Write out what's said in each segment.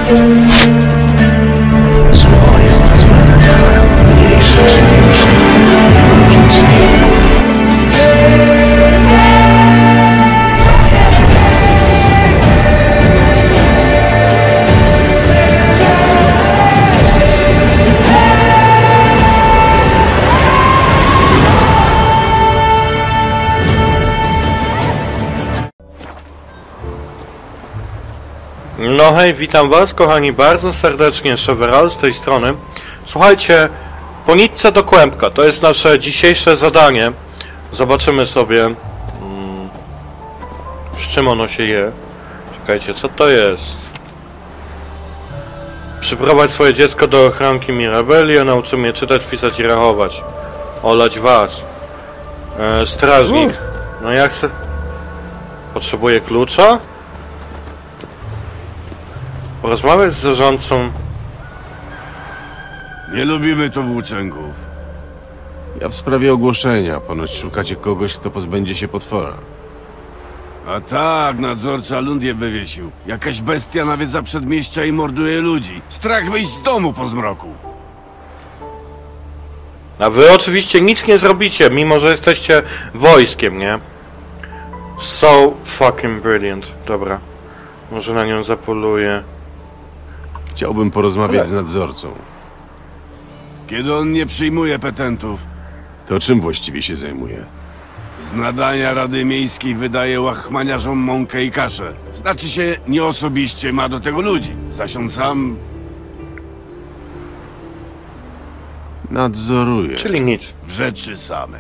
Zło jest złem, mniejsze czy większe, nie ma różnicy. No hej, witam was kochani bardzo serdecznie, Cheveral z tej strony. Słuchajcie, po nitce do kłębka, to jest nasze dzisiejsze zadanie. Zobaczymy sobie, z czym ono się je. Czekajcie, co to jest? Przyprowadź swoje dziecko do ochronki Mirabelli, nauczy mnie czytać, pisać i rachować. Olać was. Strażnik. No ja chcę... Potrzebuję klucza? Porozmawiać z zarządcą. Nie lubimy tu włóczęgów. Ja w sprawie ogłoszenia. Ponoć szukacie kogoś, kto pozbędzie się potwora. A tak, nadzorca Lundię wywiesił. Jakaś bestia nawiedza przedmieścia i morduje ludzi. Strach wyjść z domu po zmroku. A wy oczywiście nic nie zrobicie, mimo że jesteście wojskiem, nie? So fucking brilliant. Dobra. Może na nią zapoluję. Chciałbym porozmawiać z nadzorcą. Kiedy on nie przyjmuje petentów, To czym właściwie się zajmuje? z nadania Rady Miejskiej wydaje łachmaniarzom mąkę i kaszę. Znaczy się, nie osobiście ma do tego ludzi. Zaś on sam... Nadzoruje. Czyli nic. w rzeczy samej.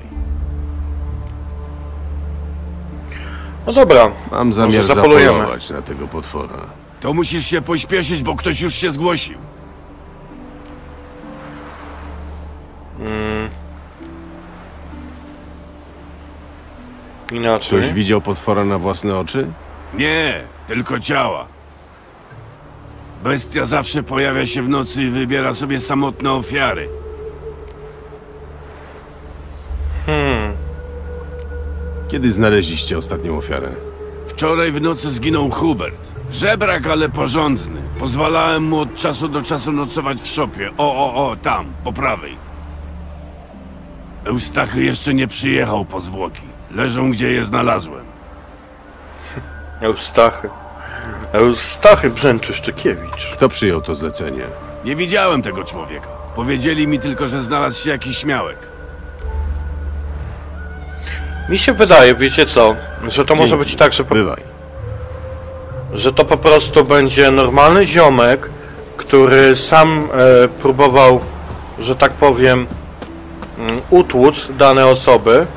No dobra. Mam zamiar zapolujemy. zapolować na tego potwora. To musisz się pośpieszyć, bo ktoś już się zgłosił. Inaczej. Ktoś widział potwora na własne oczy? Nie, tylko ciała. Bestia zawsze pojawia się w nocy i wybiera sobie samotne ofiary. Kiedy znaleźliście ostatnią ofiarę? Wczoraj w nocy zginął Hubert. Żebrak, ale porządny. Pozwalałem mu od czasu do czasu nocować w szopie. O, tam, po prawej. Eustachy jeszcze nie przyjechał po zwłoki. Leżą, gdzie je znalazłem. Eustachy. Eustachy Brzęczyszczykiewicz. Kto przyjął to zlecenie? Nie widziałem tego człowieka. Powiedzieli mi tylko, że znalazł się jakiś śmiałek. Mi się wydaje, wiecie co, że to może być tak, Bywaj. że to po prostu będzie normalny ziomek, który sam próbował, że tak powiem, utłuc dane osoby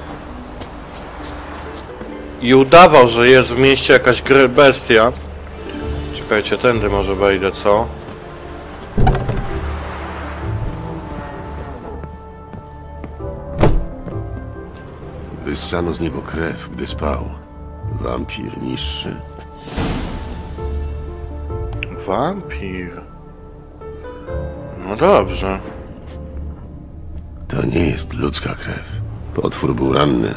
i udawał, że jest w mieście jakaś bestia. Czekajcie, tędy może wejdę, co? Wyssano z niego krew, gdy spał. Wampir niższy. Wampir. No dobrze. To nie jest ludzka krew. Potwór był ranny.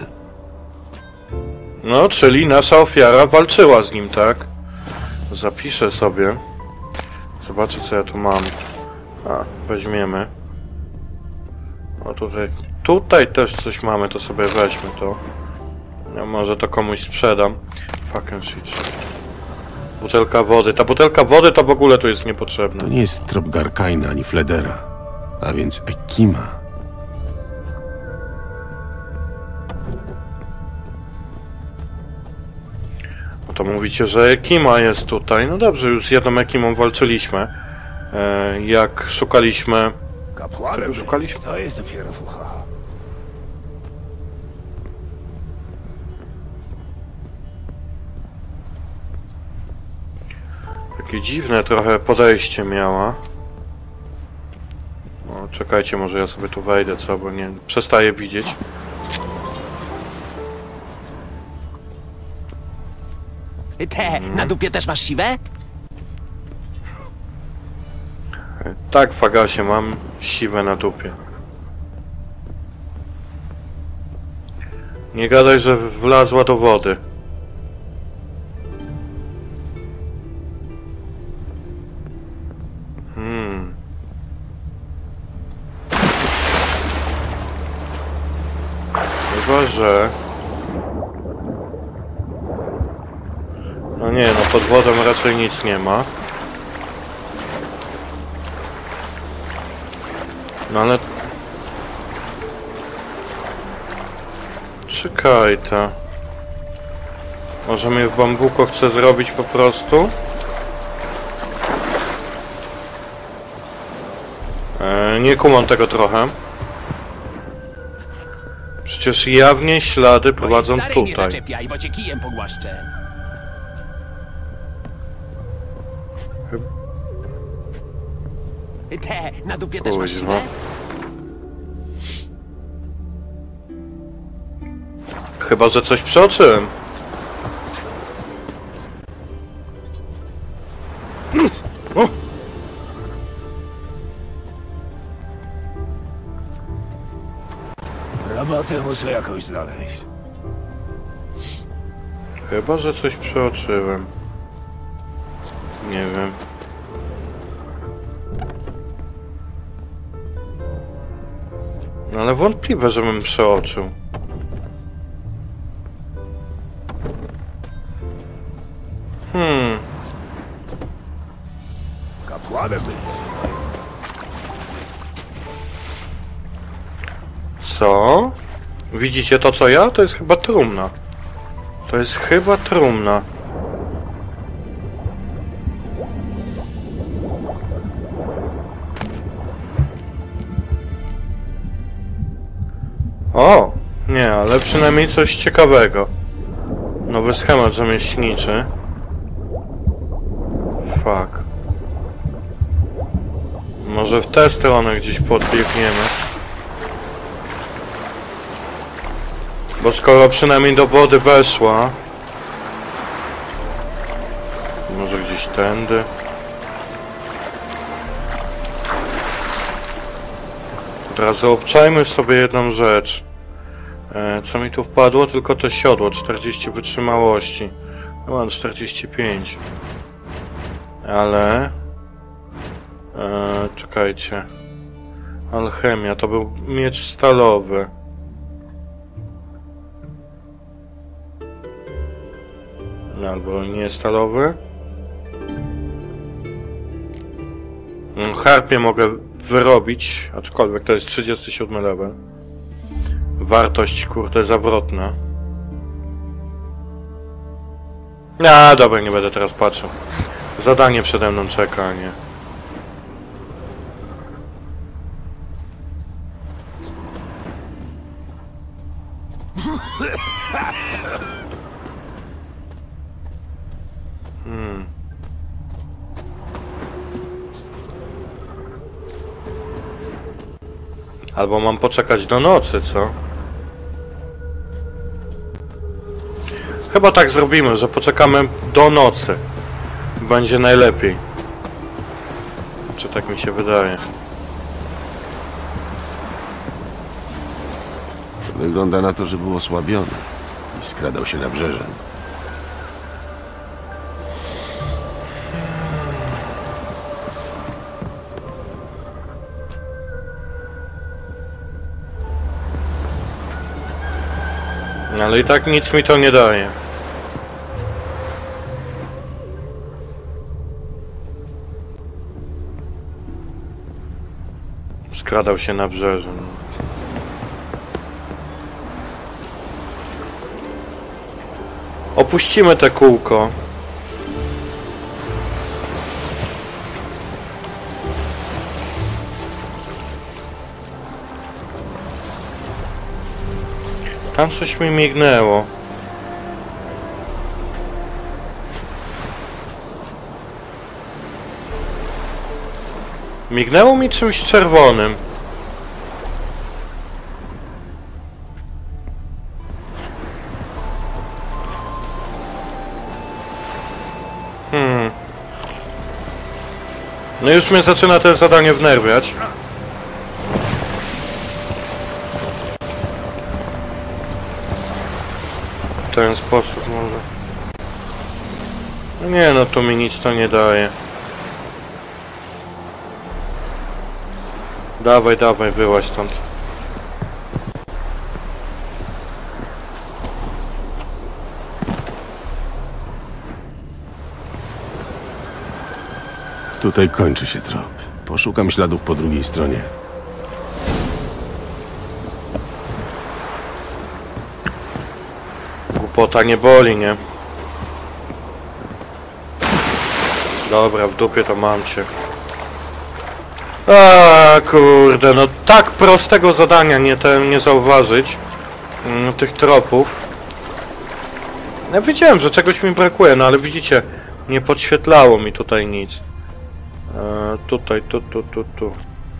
No, czyli nasza ofiara walczyła z nim, tak? Zapiszę sobie. Zobaczę, co ja tu mam. A, weźmiemy. O, tutaj też coś mamy, to sobie weźmy to. Ja może to komuś sprzedam. Fucking shit. Butelka wody. Ta butelka wody to w ogóle tu jest niepotrzebna. To nie jest trop Garkaina ani Fledera. A więc Ekima. No to mówicie, że Ekima jest tutaj. No dobrze, już z jedną Ekimą walczyliśmy. Jak szukaliśmy... Kapłanem szukaliśmy? to jest dopiero fucha. Takie dziwne trochę podejście miała. O, czekajcie, może ja sobie tu wejdę, co? Bo nie... przestaję widzieć. Na dupie też masz siwę? Tak, Fagasie, mam siwę na dupie. Nie gadaj, że wlazła do wody. Chyba, że... No nie, no pod wodą raczej nic nie ma. No ale... Czekaj to. Może mnie w bambuko chce zrobić po prostu? Nie kumam tego trochę. Przecież jawnie ślady prowadzą Starej nie tutaj. zaczepiaj, bo cię kijem pogłaszczę. Te, na dupie też masz Kuźwa. siwę? Chyba, że coś przeoczyłem. Robotę muszę jakąś znaleźć. Chyba, że coś przeoczyłem. Nie wiem. No ale wątpliwe, żebym przeoczył. Kapłanem był. Co? Widzicie to co ja? To jest chyba trumna. To jest chyba trumna. O! Nie, ale przynajmniej coś ciekawego. Nowy schemat rzemieślniczy. Fuck. Może w tę stronę gdzieś podbiegniemy. Bo skoro przynajmniej do wody weszła... Może gdzieś tędy. Od razu obczajmy sobie jedną rzecz. Co mi tu wpadło? Tylko to siodło. 40 wytrzymałości. No mam 45. Ale... czekajcie. Alchemia. To był miecz stalowy. Albo nie stalowy. Harpię mogę wyrobić, aczkolwiek to jest 37 level. Wartość, kurde, zawrotna. A, dobra, nie będę teraz patrzył. Zadanie przede mną czeka, a nie. Albo mam poczekać do nocy, co? Chyba tak zrobimy, że poczekamy do nocy. Będzie najlepiej. Czy tak mi się wydaje? Wygląda na to, że był osłabiony i skradał się nabrzeżem. Ale i tak nic mi to nie daje. Skradał się nabrzeżem. Opuścimy te kółko. Tam coś mi mignęło. Mignęło mi czymś czerwonym. No już mnie zaczyna to zadanie wnerwiać. W ten sposób może. No nie, no to mi nic to nie daje. Dawaj, dawaj, wyłaź stąd. Tutaj kończy się trop. Poszukam śladów po drugiej stronie. Głupota nie boli, nie? Dobra, w dupie to mam cię. A kurde, no tak prostego zadania nie zauważyć. Tych tropów. Ja wiedziałem, że czegoś mi brakuje, no ale widzicie, nie podświetlało mi tutaj nic. Tutaj, tu.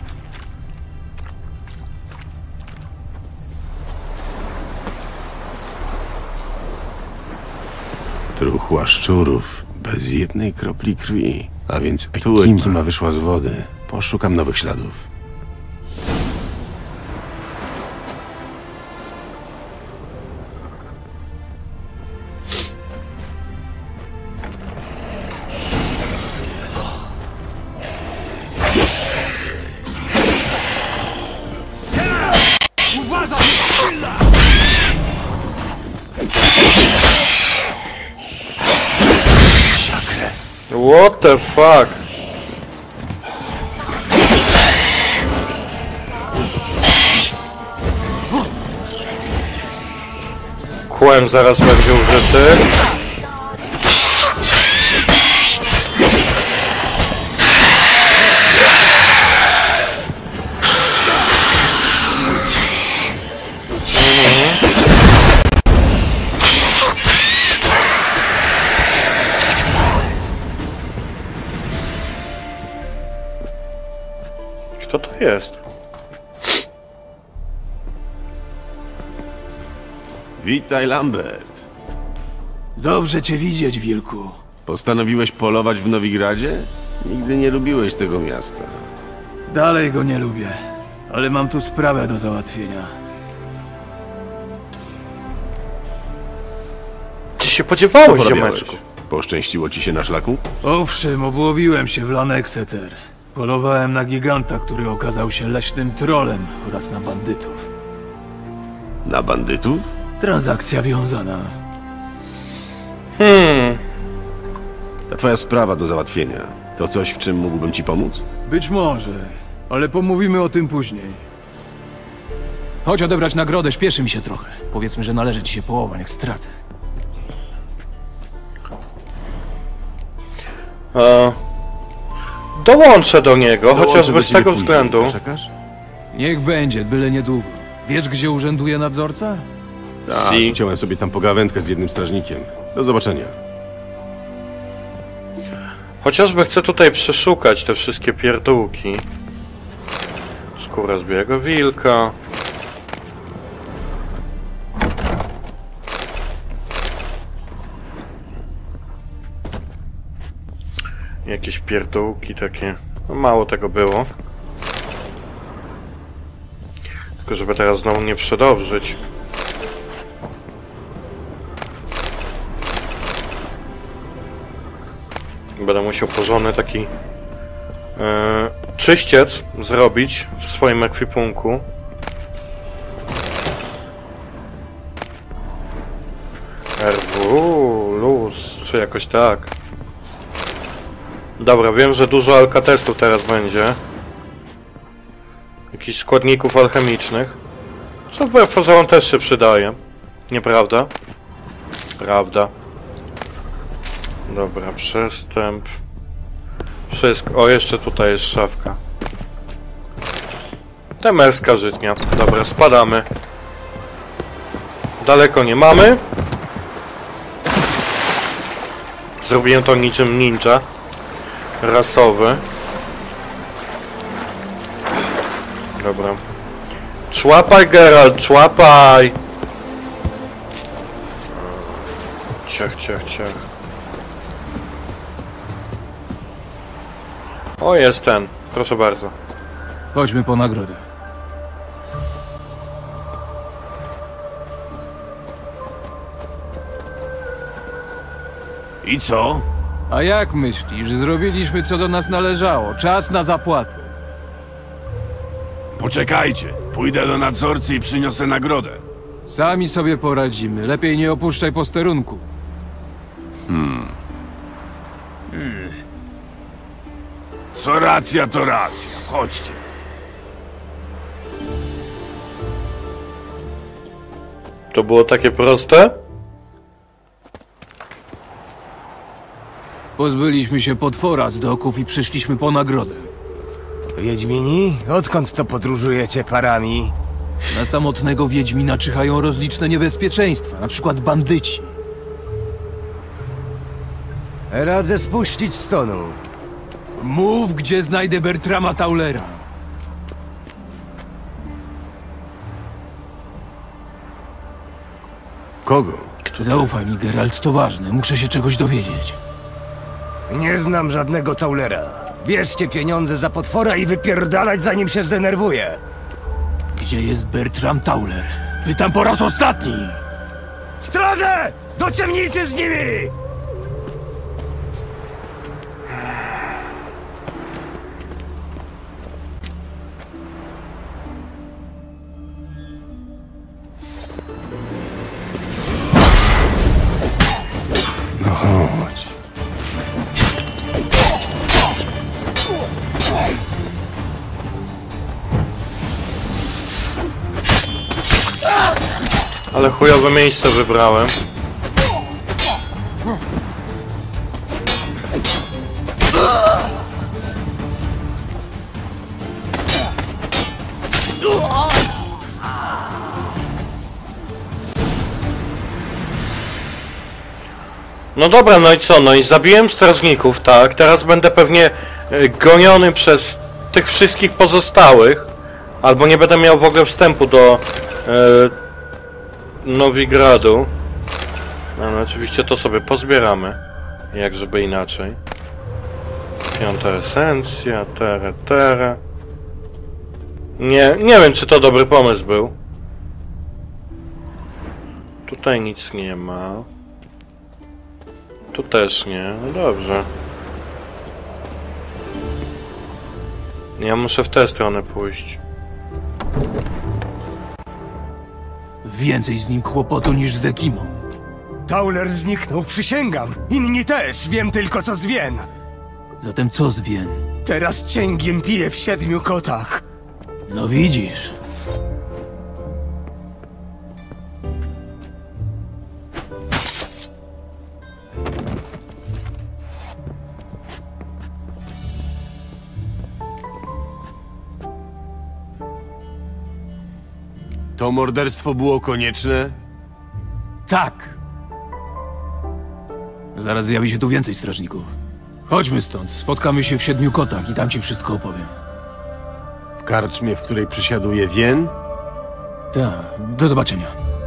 Truchła szczurów, bez jednej kropli krwi. A więc ekima wyszła z wody. Poszukam nowych śladów. What the fuck? Kłem zaraz będzie użyty. Kto to jest? Witaj, Lambert. Dobrze cię widzieć, wilku. Postanowiłeś polować w Nowigradzie? Nigdy nie lubiłeś tego miasta. Dalej go nie lubię, ale mam tu sprawę do załatwienia. Gdzie się podziewałeś, Porobiałeś? ziomeczku? Poszczęściło ci się na szlaku? Owszem, obłowiłem się w Lanexeter. Polowałem na giganta, który okazał się leśnym trolem oraz na bandytów. Na bandytów? Transakcja wiązana. Ta twoja sprawa do załatwienia. To coś, w czym mógłbym ci pomóc? Być może, ale pomówimy o tym później. Chodź odebrać nagrodę, śpieszy mi się trochę. Powiedzmy, że należy ci się połowa, niech stracę. Dołączę do niego, Dołączę chociażby do z ciebie tego później. względu. Zaczekasz? Niech będzie, byle niedługo. Wiesz, gdzie urzęduje nadzorca? Tak, chciałem sobie tam pogawędkę z jednym strażnikiem. Do zobaczenia. Chociażby chcę tutaj przeszukać te wszystkie pierdółki. Skóra zbiegłego wilka. Jakieś pierdółki takie. No mało tego było. Tylko żeby teraz znowu nie przedobrzyć. Będę musiał porządny taki czyściec zrobić w swoim ekwipunku. RW, luz, czy jakoś tak. Dobra, wiem, że dużo alkatestów teraz będzie. Jakichś składników alchemicznych. Co wbrew pozorom też się przydaje. Nieprawda? Prawda. Dobra, przestęp. Wszystko. O, jeszcze tutaj jest szafka. Temerska żytnia. Dobra, spadamy. Daleko nie mamy. Zrobiłem to niczym ninja. Rasowy. Dobra. Człapaj, Geralt, człapaj! Ciach, ciach, ciach. O, jest ten. Proszę bardzo. Chodźmy po nagrodę. I co? A jak myślisz? Zrobiliśmy, co do nas należało. Czas na zapłatę. Poczekajcie. Pójdę do nadzorcy i przyniosę nagrodę. Sami sobie poradzimy. Lepiej nie opuszczaj posterunku. Co racja, to racja. Chodźcie. To było takie proste? Pozbyliśmy się potwora z doków i przyszliśmy po nagrodę. Wiedźmini? Odkąd to podróżujecie parami? Na samotnego Wiedźmina czyhają rozliczne niebezpieczeństwa, na przykład bandyci. Radzę spuścić z tonu. Mów, gdzie znajdę Bertrama Taulera. Kogo? Zaufaj mi, Geralt, to ważne. Muszę się czegoś dowiedzieć. Nie znam żadnego Taulera. Bierzcie pieniądze za potwora i wypierdalać, zanim się zdenerwuje. Gdzie jest Bertram Tauler? Pytam po raz ostatni! Straże! Do ciemnicy z nimi! No chodź. Ale chujowe miejsce wybrałem. No dobra, no i co? No i zabiłem strażników, tak? Teraz będę pewnie goniony przez tych wszystkich pozostałych. Albo nie będę miał w ogóle wstępu do Nowigradu. No, oczywiście to sobie pozbieramy. Jak żeby inaczej. Piąta esencja, tere. Nie wiem, czy to dobry pomysł był. Tutaj nic nie ma. Tu też nie. No dobrze. Ja muszę w tę stronę pójść. Więcej z nim kłopotu niż z Ekimą. Tauler zniknął, przysięgam. Inni też, wiem tylko co z Wien. Zatem co z Wien? Teraz cięgiem piję w 7 kotach. No widzisz. To morderstwo było konieczne? Tak. Zaraz zjawi się tu więcej strażników. Chodźmy stąd. Spotkamy się w 7 kotach i tam ci wszystko opowiem. W karczmie, w której przysiaduje Wien? Tak, do zobaczenia.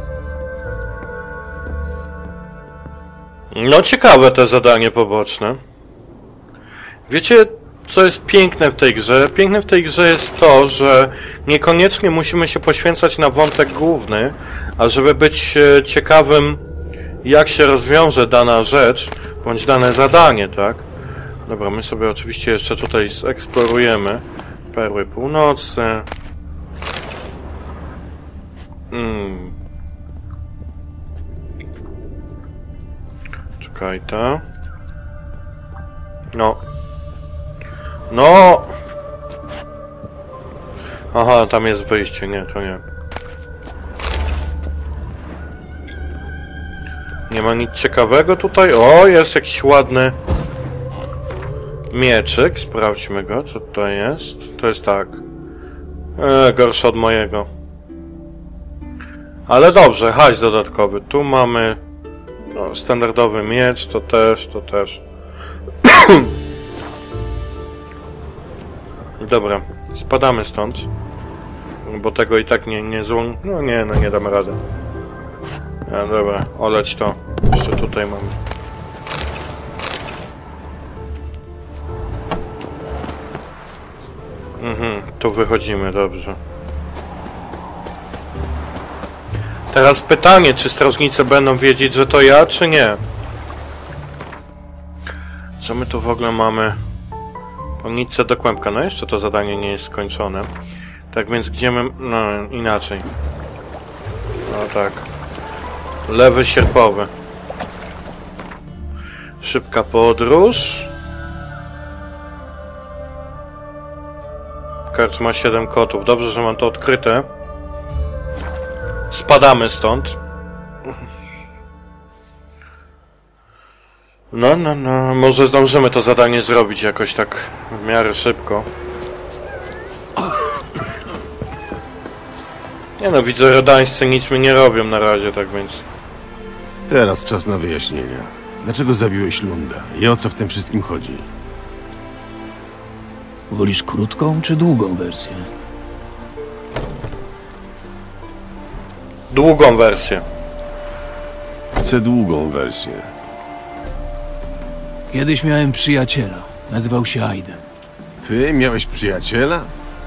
No ciekawe te zadanie poboczne. Wiecie, co jest piękne w tej grze? Piękne w tej grze jest to, że niekoniecznie musimy się poświęcać na wątek główny, a żeby być ciekawym, jak się rozwiąże dana rzecz, bądź dane zadanie, tak? Dobra, my sobie oczywiście jeszcze tutaj zeksplorujemy Perły Północy. Czekaj, ta. No! Aha, tam jest wyjście, nie, to nie. Nie ma nic ciekawego tutaj. O, jest jakiś ładny mieczyk. Sprawdźmy go, co to jest. To jest tak. Gorszy od mojego. Ale dobrze, hajs dodatkowy. Tu mamy no, standardowy miecz, to też. Dobra, spadamy stąd. Bo tego i tak nie złą... No nie damy rady. No dobra, oleć to. Jeszcze tutaj mamy. Tu wychodzimy, dobrze. Teraz pytanie, czy strażnicy będą wiedzieć, że to ja, czy nie? Co my tu w ogóle mamy? Po nitce do kłębka. No jeszcze to zadanie nie jest skończone. Tak więc gdzie my... No inaczej. No tak. Lewy sierpowy. Szybka podróż. Kart ma 7 kotów. Dobrze, że mam to odkryte. Spadamy stąd. No. Może zdążymy to zadanie zrobić jakoś tak w miarę szybko. Nie no, widzę, redańscy nic mi nie robią na razie, tak więc... Teraz czas na wyjaśnienia. Dlaczego zabiłeś Lunda i o co w tym wszystkim chodzi? Wolisz krótką czy długą wersję? Długą wersję. Chcę długą wersję. Kiedyś miałem przyjaciela. Nazywał się Aiden. Ty miałeś przyjaciela?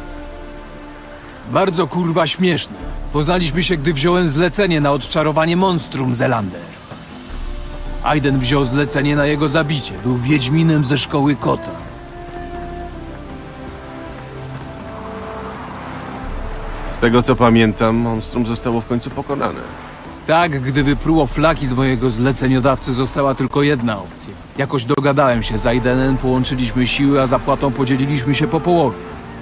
Bardzo kurwa śmieszne. Poznaliśmy się, gdy wziąłem zlecenie na odczarowanie monstrum Zelander. Aiden wziął zlecenie na jego zabicie. Był wiedźminem ze szkoły kota. Z tego co pamiętam, monstrum zostało w końcu pokonane. Tak, gdy wypruło flaki z mojego zleceniodawcy, została tylko jedna opcja. Jakoś dogadałem się z Aidenem, połączyliśmy siły, a zapłatą podzieliliśmy się po połowie.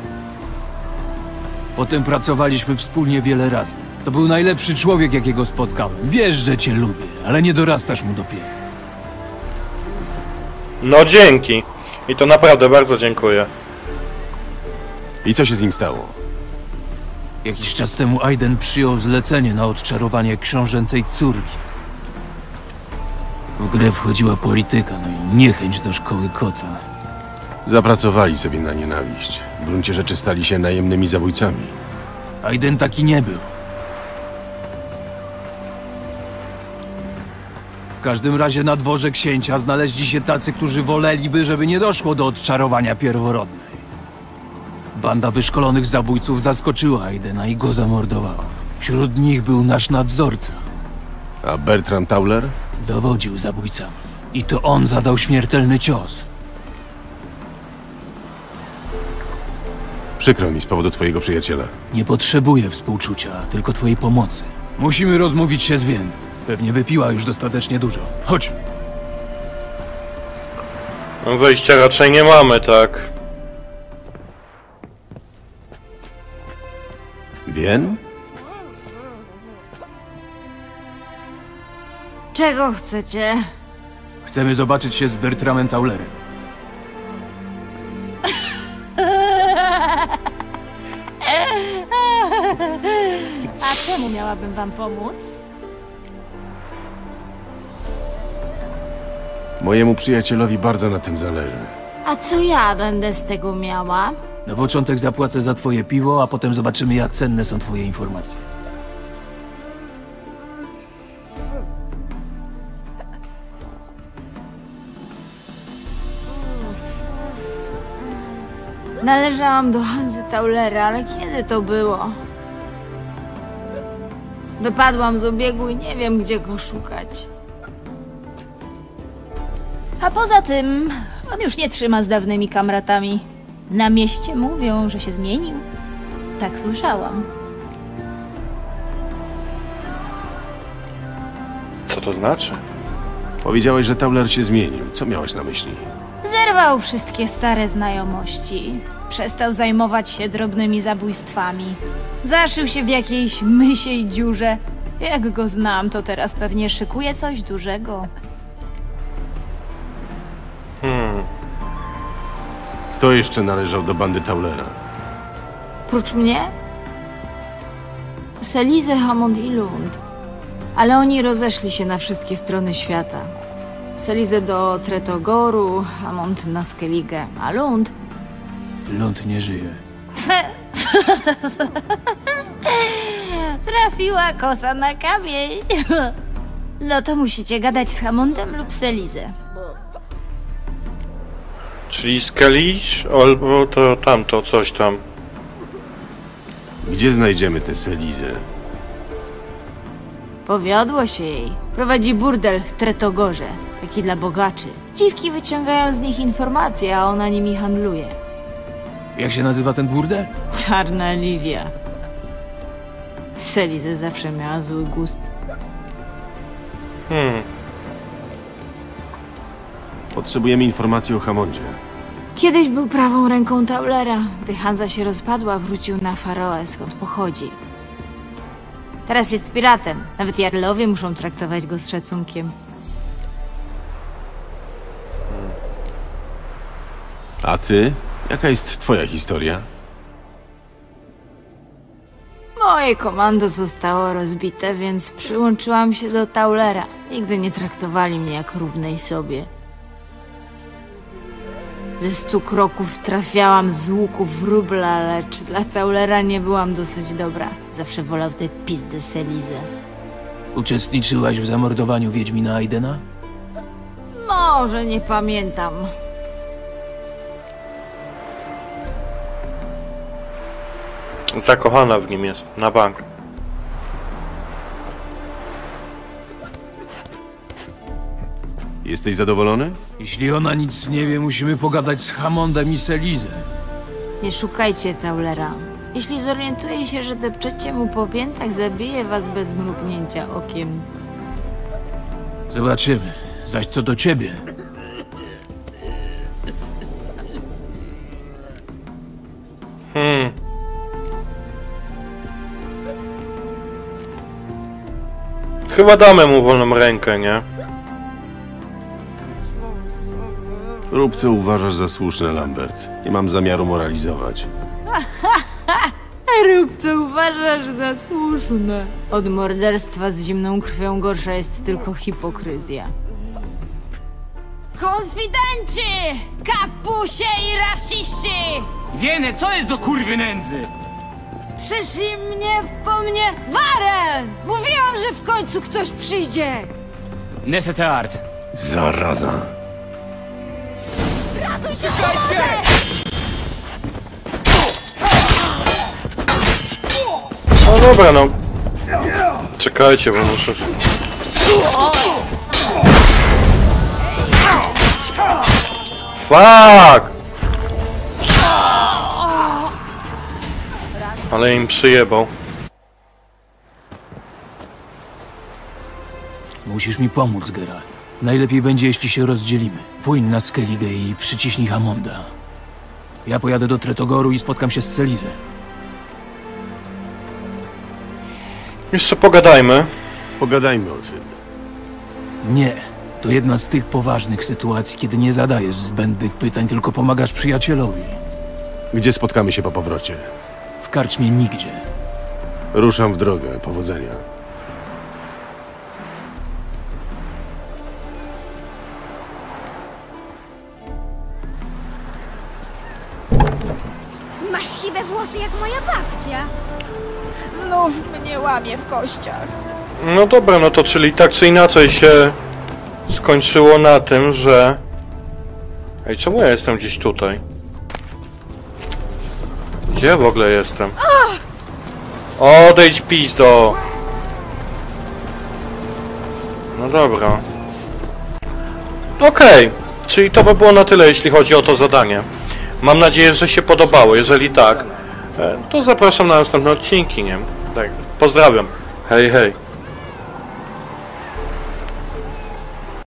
Potem pracowaliśmy wspólnie wiele razy. To był najlepszy człowiek, jakiego spotkałem. Wiesz, że cię lubię, ale nie dorastasz mu do pięt. No dzięki. I to naprawdę bardzo dziękuję. I co się z nim stało? Jakiś czas temu Aiden przyjął zlecenie na odczarowanie książęcej córki. W grę wchodziła polityka, no i niechęć do szkoły kota. Zapracowali sobie na nienawiść. W gruncie rzeczy stali się najemnymi zabójcami. Aiden taki nie był. W każdym razie na dworze księcia znaleźli się tacy, którzy woleliby, żeby nie doszło do odczarowania pierworodnej. Banda wyszkolonych zabójców zaskoczyła Aidena i go zamordowała. Wśród nich był nasz nadzorca. A Bertram Tauler? Dowodził zabójcami. I to on zadał śmiertelny cios. Przykro mi z powodu twojego przyjaciela. Nie potrzebuję współczucia, tylko twojej pomocy. Musimy rozmówić się z Wien. Pewnie wypiła już dostatecznie dużo. Chodź. No, wyjścia raczej nie mamy, tak? Wien? Czego chcecie? Chcemy zobaczyć się z Bertramem Taulerem. A czemu miałabym wam pomóc? Mojemu przyjacielowi bardzo na tym zależy. A co ja będę z tego miała? Na początek zapłacę za twoje piwo, a potem zobaczymy, jak cenne są twoje informacje. Należałam do Hansy Taulera, ale kiedy to było? Wypadłam z obiegu i nie wiem, gdzie go szukać. A poza tym, on już nie trzyma z dawnymi kamratami. Na mieście mówią, że się zmienił. Tak słyszałam. Co to znaczy? Powiedziałeś, że Tauler się zmienił. Co miałeś na myśli? Zerwał wszystkie stare znajomości. Przestał zajmować się drobnymi zabójstwami. Zaszył się w jakiejś mysiej dziurze. Jak go znam, to teraz pewnie szykuje coś dużego. Kto jeszcze należał do bandy Taulera? Prócz mnie? Selise, Hammond i Lund. Ale oni rozeszli się na wszystkie strony świata. Selise do Tretogoru, Hammond na Skellige, a Lund... Lund nie żyje. Trafiła kosa na kamień. No to musicie gadać z Hammondem lub Selise. Czyli Skalisz albo to tamto, coś tam. Gdzie znajdziemy tę Selisę? Powiodło się jej. Prowadzi burdel w Tretogorze. Taki dla bogaczy. Dziwki wyciągają z nich informacje, a ona nimi handluje. Jak się nazywa ten burdel? Czarna Lilia. Selise zawsze miała zły gust. Potrzebujemy informacji o Hammondzie. Kiedyś był prawą ręką Taulera. Gdy Hanza się rozpadła, wrócił na Faroe, skąd pochodzi. Teraz jest piratem. Nawet jarlowie muszą traktować go z szacunkiem. A ty? Jaka jest twoja historia? Moje komando zostało rozbite, więc przyłączyłam się do Taulera. Nigdy nie traktowali mnie jak równej sobie. Ze 100 kroków trafiałam z łuków wróbla, lecz dla Taulera nie byłam dosyć dobra. Zawsze wolał tę pizdę Selizę. Uczestniczyłaś w zamordowaniu Wiedźmina Aidena? Może nie pamiętam. Zakochana w nim jest, na bank. Jesteś zadowolony? Jeśli ona nic nie wie, musimy pogadać z Hammondem i Selizę. Nie szukajcie Taulera. Jeśli zorientuje się, że depczecie mu po piętach, zabije was bez mrugnięcia okiem. Zobaczymy. Zaś co do ciebie, Chyba damy mu wolną rękę, nie? Rób co uważasz za słuszne, Lambert. Nie mam zamiaru moralizować. Rób co uważasz za słuszne. Od morderstwa z zimną krwią gorsza jest tylko hipokryzja. Konfidenci! Kapusie i rasiści! Wiene, co jest do kurwy nędzy? Przyszli mnie po mnie Waren! Mówiłam, że w końcu ktoś przyjdzie! Nesete art. Zaraza. Ratuj się, pomoże! No dobra, no. Czekajcie, bo muszę... Fuck! Ale im przyjebał. musisz mi pomóc, Geralt. Najlepiej będzie, jeśli się rozdzielimy. Płyń na Skellige i przyciśnij Hammonda. Ja pojadę do Tretogoru i spotkam się z Selizę. Jeszcze pogadajmy. Pogadajmy o tym. Nie. To jedna z tych poważnych sytuacji, kiedy nie zadajesz zbędnych pytań, tylko pomagasz przyjacielowi. Gdzie spotkamy się po powrocie? W karczmie nigdzie. Ruszam w drogę. Powodzenia. Masz siwe włosy jak moja babcia. Znów mnie łamie w kościach. No dobra, no to czyli tak czy inaczej się skończyło na tym, że... Ej, czemu ja jestem gdzieś tutaj? Gdzie w ogóle jestem? Odejdź, pizdo! No dobra. Okej, czyli to by było na tyle, jeśli chodzi o to zadanie. Mam nadzieję, że się podobało. Jeżeli tak, to zapraszam na następne odcinki, nie? Tak, pozdrawiam. Hej, hej.